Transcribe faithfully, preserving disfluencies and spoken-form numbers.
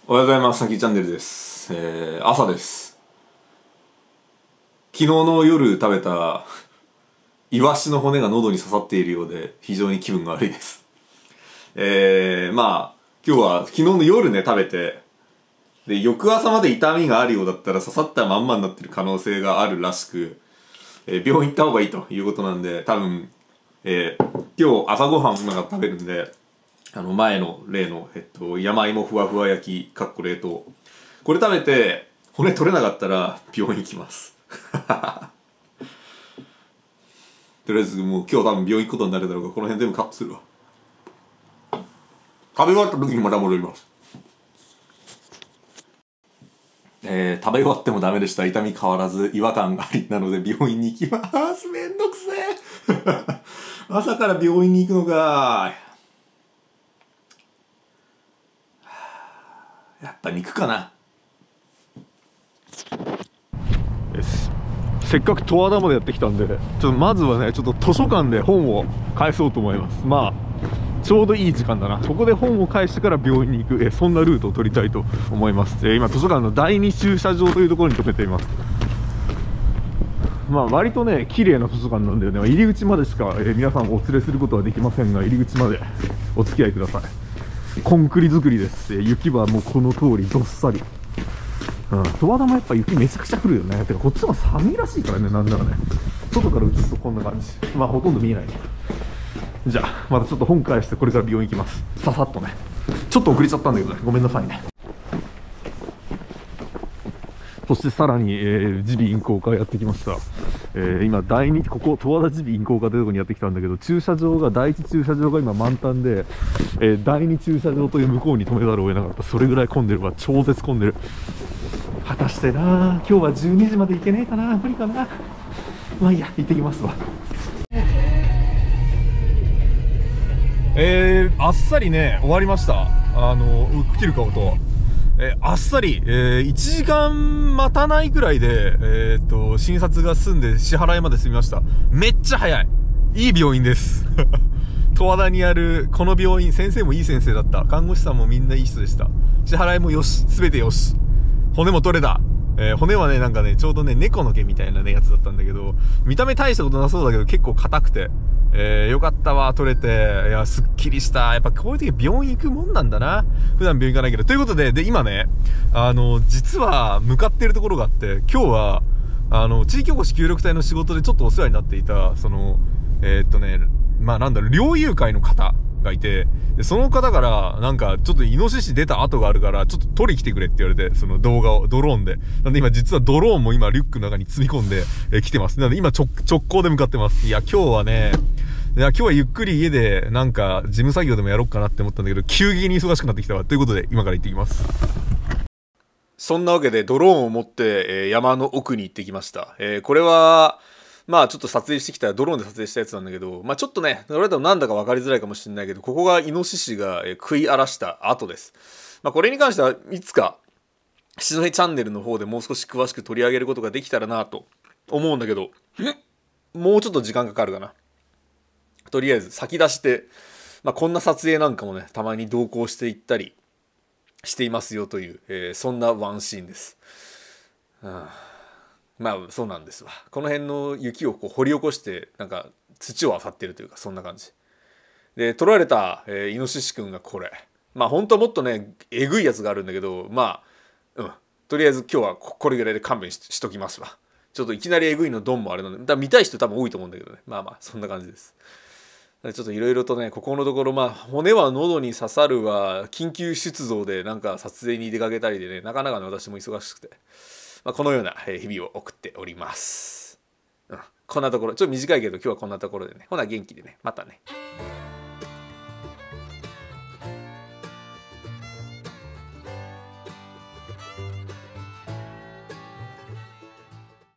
おはようございます。さきチャンネルです。えー、朝です。昨日の夜食べたイワシの骨が喉に刺さっているようで非常に気分が悪いです。えー、まあ今日は昨日の夜ね食べて、で翌朝まで痛みがあるようだったら刺さったまんまになってる可能性があるらしく、えー、病院行った方がいいということなんで、多分、えー、今日朝ごはん今から食べるんで、あの前の例の、えっと、山芋ふわふわ焼きかっこ冷凍、これ食べて骨取れなかったら病院行きますとりあえずもう今日多分病院行くことになるだろうが、この辺全部カットするわ。食べ終わった時にまた戻ります。えー、食べ終わってもダメでした。痛み変わらず違和感がありなので病院に行きます。めんどくせえ朝から病院に行くのか。やっぱ肉かな。 よし、せっかく十和田までやってきたんで、ちょっとまずはね、ちょっと図書館で本を返そうと思います。まあちょうどいい時間だな。ここで本を返してから病院に行く、えそんなルートを取りたいと思います。え今図書館のだいに駐車場というところに止めています。まあ割とね綺麗な図書館なんだよね。入り口までしか、え皆さんをお連れすることはできませんが、入り口までお付き合いください。コンクリ作りです。雪はもうこの通りどっさり。うん、十和田もやっぱ雪めちゃくちゃ降るよね。てかこっちの方が寒いらしいからね、なんならね。外から映すとこんな感じ。まあほとんど見えない。じゃあまたちょっと本返してこれから病院行きます。ささっとね。ちょっと遅れちゃったんだけどね、ごめんなさいね。そしてさらに耳鼻咽喉科やってきました。えー、今だいにここ十和田耳鼻咽喉科というところにやってきたんだけど、駐車場がだいいち駐車場が今満タンで、えー、だいに駐車場という向こうに止めざるを得なかった。それぐらい混んでるわ。超絶混んでる。果たしてな、今日はじゅうにじまで行けねえかな、無理かな。まあいいや、行ってきますわ。えー、あっさりね終わりました。あの切る顔と、えー、あっさり、えー、いちじかん待たないくらいで、えー、っと診察が済んで支払いまで済みました。めっちゃ早い。いい病院です十和田にあるこの病院、先生もいい先生だった。看護師さんもみんないい人でした。支払いもよし、全てよし。骨も取れた。えー、骨はね、なんかね、ちょうどね、猫の毛みたいなね、やつだったんだけど、見た目大したことなそうだけど、結構硬くて、えー、よかったわ、取れて、いや、すっきりした。やっぱこういう時病院行くもんなんだな。普段病院行かないけど。ということで、で、今ね、あの、実は向かっているところがあって、今日は、あの、地域おこし協力隊の仕事でちょっとお世話になっていた、その、えー、っとね、まあなんだろう、猟友会の方がいて、でその方からなんかちょっとイノシシ出た跡があるからちょっと撮り来てくれって言われて、その動画をドローンで、なんで今実はドローンも今リュックの中に積み込んで、え来てます。なので今直直行で向かってます。いや今日はね、いや今日はゆっくり家でなんか事務作業でもやろうかなって思ったんだけど、急激に忙しくなってきたわ。ということで今から行ってきます。 そんなわけでドローンを持って、えー、山の奥に行ってきました。えー、これはまあちょっと撮影してきた、ドローンで撮影したやつなんだけど、まあちょっとね、これだとなんだか分かりづらいかもしれないけど、ここがイノシシが食い荒らした跡です。まあこれに関してはいつか、しのへチャンネルの方でもう少し詳しく取り上げることができたらなと思うんだけど、もうちょっと時間かかるかな。とりあえず先出して、まあこんな撮影なんかもね、たまに同行していったりしていますよという、えー、そんなワンシーンです。はあまあそうなんですわ。この辺の雪をこう掘り起こしてなんか土を漁ってるというか、そんな感じで取られた、えー、イノシシくんがこれ、まあ本当はもっとねえぐいやつがあるんだけど、まあうんとりあえず今日はこれぐらいで勘弁 し, しときますわ。ちょっといきなりえぐいのドンもあれなので、だ見たい人多分多いと思うんだけどね。まあまあそんな感じです。ちょっといろいろとねここのところ、まあ骨は喉に刺さるわ、緊急出動でなんか撮影に出かけたりでね、なかなかね私も忙しくて、まあ、このような日々を送っております。うん、こんなところ、ちょっと短いけど今日はこんなところでね。ほな元気でね。またね。